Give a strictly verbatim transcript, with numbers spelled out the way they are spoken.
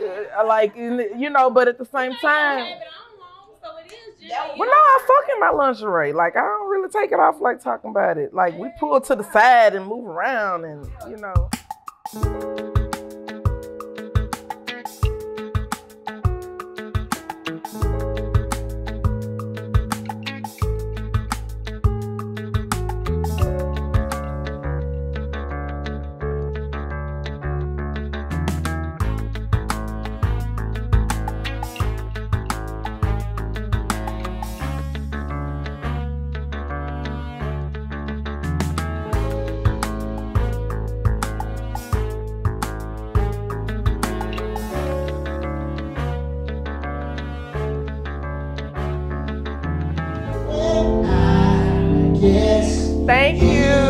uh, like, you know, but at the same time. Well, no, I fuck in my lingerie. Like, I don't really take it off like talking about it. Like, we pull to the side and move around and, you know. Yes. Thank you.